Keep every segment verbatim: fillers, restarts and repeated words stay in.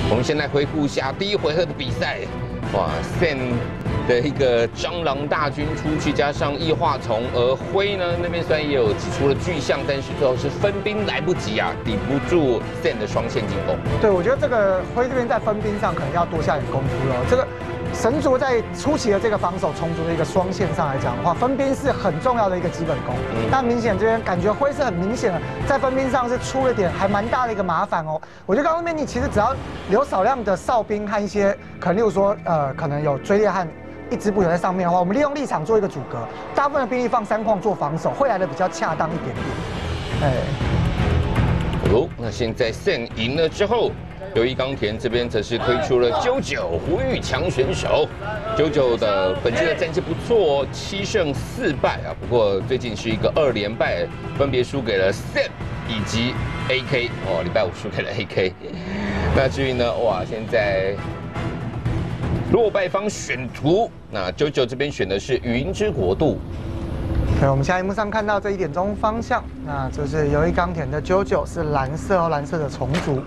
我们先来回顾一下第一回合的比赛。哇 ，Sen 的一个蟑螂大军出去，加上异化虫，而灰呢那边虽然也有挤出了巨象，但是最后是分兵来不及啊，抵不住 Sen 的双线进攻。 对，我觉得这个灰这边在分兵上可能要多下点功夫了。这个神族在初期的这个防守重组的一个双线上来讲的话，分兵是很重要的一个基本功。嗯、但明显这边感觉灰是很明显的，在分兵上是出了点还蛮大的一个麻烦哦。我觉得刚刚那边你其实只要留少量的哨兵和一些可能，例如说呃，可能有追猎和一支部有在上面的话，我们利用立场做一个阻隔，大部分的兵力放三矿做防守，会来的比较恰当一点点。哎， 哦，那现在 Sen 赢了之后。友谊冈田这边则是推出了九九胡玉强选手，九九的本季的战绩不错哦，七胜四败啊。不过最近是一个二连败，分别输给了 Sen 以及 A K 哦，礼拜五输给了 A K。那至于呢，哇，现在落败方选图，那九九这边选的是云之国度。 对，我们下一幕上看到这一点钟方向，那就是友谊冈田的九九是蓝色哦，蓝色的重组。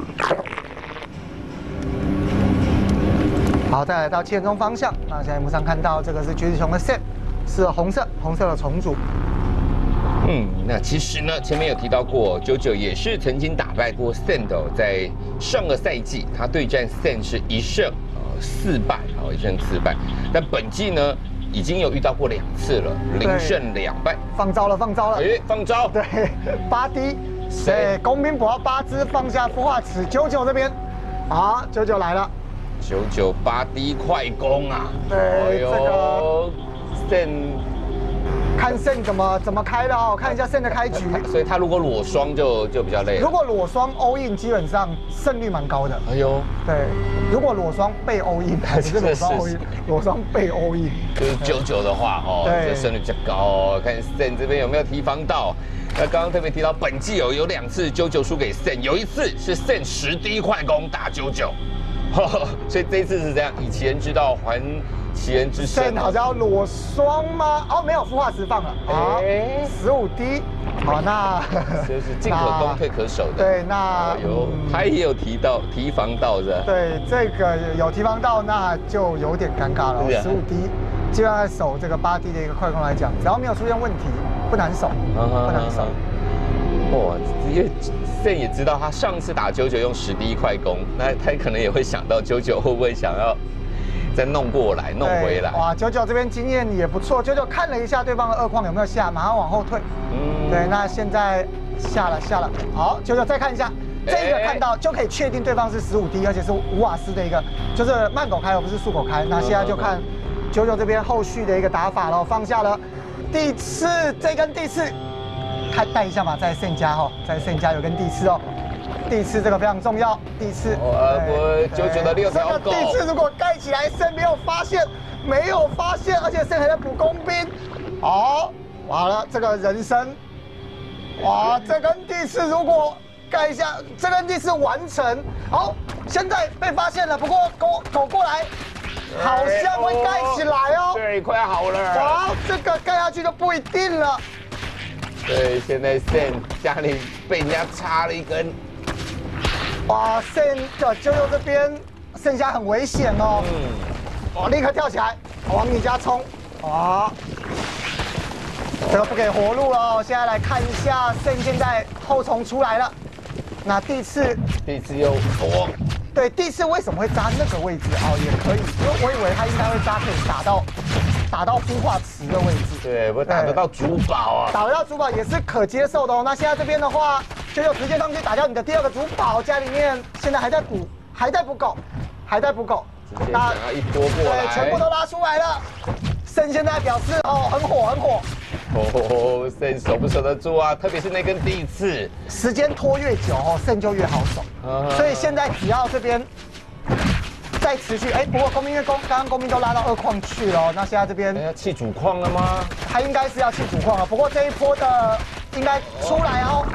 好，再来到七点钟方向，那现在幕上看到这个是橘子熊的 Sen， 是红色，红色的重组。 嗯，那其实呢，前面有提到过，九九也是曾经打败过 Sen 的、哦，在上个赛季他对战 Sen 是一胜呃四败，好一胜四败。但本季呢，已经有遇到过两次了，零胜两败。 放招了，放招了！ 哎，放招！ 对，八滴，对，工兵补到八只，放下孵化池，九九这边，好，九九来了。 九九八 D 快攻啊！ 对，哎、这个 Sen 看 Sen 怎么怎么开的哦，看一下 Sen 的开局。 所以他如果裸双就就比较累了。 如果裸双 all in， 基本上胜率蛮高的。 哎呦， 对，如果裸双被 all in， 还是裸双 all in， 裸双被 all in， 就是九九的话哦，这胜率比较高哦。看 Sen 这边有没有提防到。那刚刚特别提到本季有有两次九九输给 Sen， 有一次是 Sen 十 D 快攻打九九。所以这一次是这样，以其人之道还其人之身。 好像要裸双吗？哦，没有，孵化石放了。好，十五 D。好，那就是进可攻，退可守的。 对，那有他也有提到提防到是吧？ 对，这个有提防到，那就有点尴尬了。十五 D， 基本上守这个八 D 的一个快攻来讲，只要没有出现问题，不难守，不难守。 哇，因为 Sen 也知道他上次打九九用十 D 快攻，那他可能也会想到九九会不会想要再弄过来、弄回来。 哇，九九这边经验也不错，九九看了一下对方的二矿有没有下，马上往后退。嗯，对，那现在下了下了，好，九九再看一下，这个看到就可以确定对方是十五 D， 而且是五瓦斯的一个，就是慢狗开而不是速狗开。那现在就看九九这边后续的一个打法了，放下了第四这根第四。看带一下嘛，在 Sen 家哈，在 Sen 家有根地刺哦，地刺这个非常重要，地刺。 呃不，九九的六条狗。 这个地刺如果盖起来 ，Sen 没有发现，没有发现，而且 Sen 还在补工兵。好，完了这个人参，哇，这根地刺如果盖一下，这根地刺完成。好，现在被发现了，不过狗狗过来。好像会盖起来哦。 对，快好了。 哇，这个盖下去就不一定了。 对，现在 Sen 家里被人家插了一根。 哇 ，Sen 的啾啾这边剩下很危险哦。嗯。哇，立刻跳起来，往你家冲。哇，这个不给活路了哦。现在来看一下 Sen 现在后虫出来了。那第四， 第四又拖。 对，第四为什么会扎那个位置？哦，也可以，因为我以为他应该会扎可以打到。打到孵化池的位置， 对，不打得到主堡啊， 打得到主堡也是可接受的哦。那现在这边的话，就就直接上去打掉你的第二个主堡，家里面现在还在补，还在补狗，还在补狗。 直接想要一波过来， 对，全部都拉出来了。Sen现在表示哦，很火，很火。 哦 ，Sen 守不守得住啊？特别是那根第四， 时间拖越久哦 ，Sen 就越好守。啊、所以现在只要这边。再持续，哎，不过工兵因为工刚刚工兵都拉到二矿去了，那现在这边要弃主矿了吗？ 他应该是要弃主矿了，不过这一波的应该出来哦。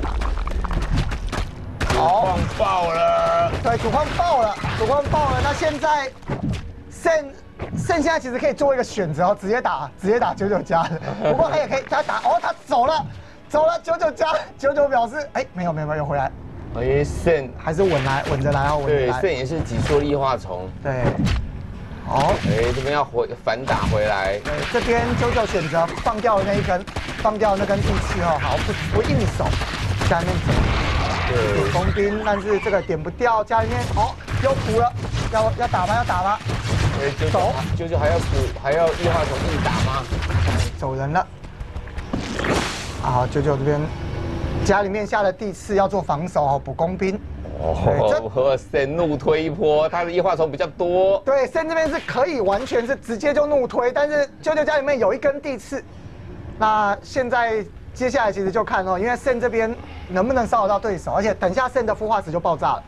好，矿爆了， 对，主矿爆了，主矿爆了。那现在 Sen Sen 现在其实可以做一个选择哦，直接打直接打九九加的，不过他也可以他打哦，他走了走了九九加，九九表示哎没有没有没有回来。 哎，Sen 还是稳来稳着来哦，稳着对来。 ，Sen 也是挤出了异化虫。 对，好， 哎，这边要回反打回来。 对，这边九九选择放掉那一根，放掉那根地刺哦，好，不不硬手，下面走， 对， 点工兵，但是这个点不掉，家里面哦又补了，要要打吗？要打吗？ 哎，九九走九九还要补，还要异化虫硬打吗？ 走人了。好，九九这边家里面下的地刺要做防守哦，补工兵。 哦，和 Sen 怒推一波，他的异化虫比较多。 对，Sen 这边是可以完全是直接就怒推，但是九九家里面有一根地刺，那现在接下来其实就看哦，因为 Sen 这边能不能骚扰到对手，而且等下 Sen 的孵化石就爆炸了。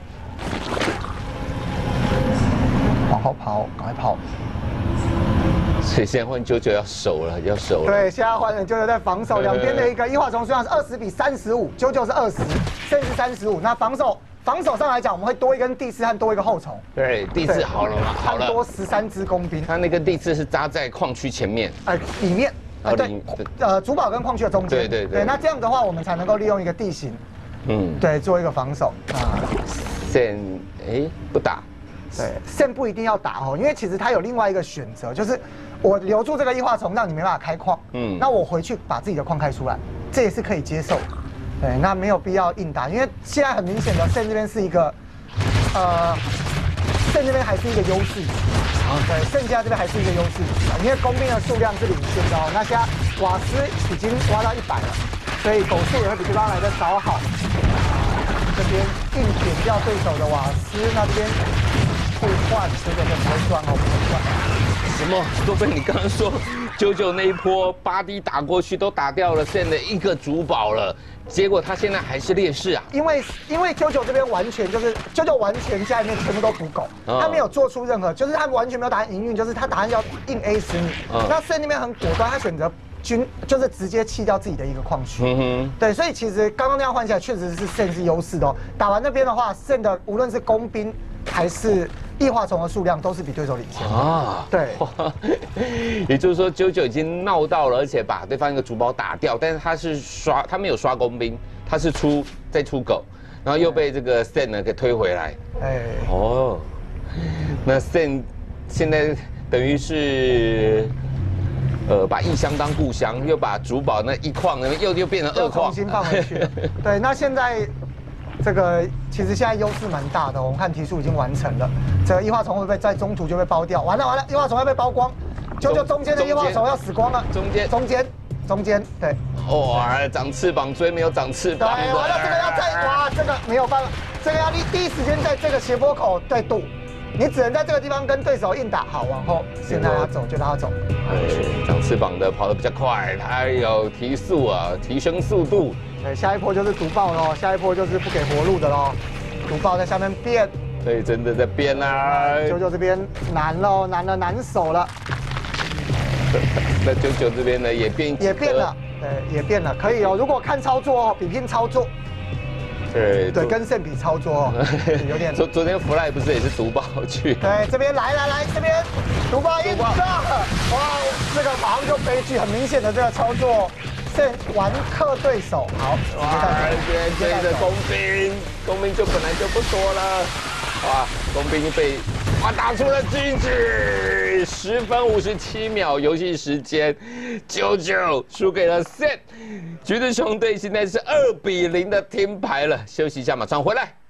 往后跑，赶快跑！ 所以现在换九九要守了，要守了。 对，现在换成九九在防守，两边的一个异化虫数量是二十比三十五，九九是二十，甚至三十五。那防守防守上来讲，我们会多一根地刺和多一个后虫。 对，地刺好了吗？好了。 多十三只工兵。 他那个地刺是扎在矿区前面， 呃，里面。 啊， 对，呃，主堡跟矿区的中间。 对对对。 那这样的话，我们才能够利用一个地形，嗯，对，做一个防守啊。 Sen 哎不打。 对，Sen 不一定要打哦，因为其实他有另外一个选择，就是我留住这个异化虫，让你没办法开矿，嗯，那我回去把自己的矿开出来，这也是可以接受。对，那没有必要硬打，因为现在很明显的 Sen 这边是一个，呃 ，Sen 这边还是一个优势，啊，对 ，Sen 家这边还是一个优势，因为工兵的数量是领先的哦，那现在瓦斯已经挖到一百了，所以狗数也会比对方来的早好。这边硬点掉对手的瓦斯，那这边。互换，九九就不会赚哦，不会赚。 什么？都被你刚刚说，九九那一波八 D 打过去都打掉了 Sen 的一个主堡了，结果他现在还是劣势啊。 因为因为九九这边完全就是九九完全家里面全部都补狗，哦、他没有做出任何，就是他完全没有打算营运，就是他打算要硬 A 死你。哦、那 Sen 那边很果断，他选择军就是直接弃掉自己的一个矿区。嗯哼。对，所以其实刚刚那样换起来确实是 Sen 是优势的哦。打完那边的话 ，Sen 的无论是工兵还是异化虫的数量都是比对手领先啊！对， 也就是说，九九已经闹到了，而且把对方一个主堡打掉，但是他是刷，他没有刷工兵，他是出再出狗，然后又被这个 Sen 呢给推回来。哎，哦，那 Sen 现在等于是，呃，把异乡当故乡，又把主堡那一矿呢又又变成二矿， 重新放回去。对，那现在。这个其实现在优势蛮大的、哦，我们看题数已经完成了。这个异化虫会不会在中途就被包掉？完了完了，异化虫要被包光，九九中间的异化虫要死光了。 中间中间中间，对。 哇，长翅膀追没有长翅膀。 对，完了这个要在哇，这个没有办法，这个要第第一时间在这个斜坡口对堵，你只能在这个地方跟对手硬打。好，往后现在他走就让他走。 对，长翅膀的跑得比较快，他有提速啊，提升速度。 对，下一波就是毒爆喽，下一波就是不给活路的喽。毒爆在下面变， 对，真的在变啊。 九九这边难喽，难了，难守了。 那九九这边呢也变也变了，对，也变了，可以哦。如果看操作哦，比拼操作。 对对，跟胜比操作哦，有点。 昨昨天弗赖不是也是毒爆去？ 对，这边来来来，这边毒爆一炸，哇，这个马上就悲剧，很明显的这个操作。Sen 玩克对手，好， 哇，这边追着工兵，工兵就本来就不多了，哇，工兵被哇打出了 G G， 十分五十七秒游戏时间，九九输给了 Sen， 橘子熊队现在是二比零的听牌了，休息一下，马上回来。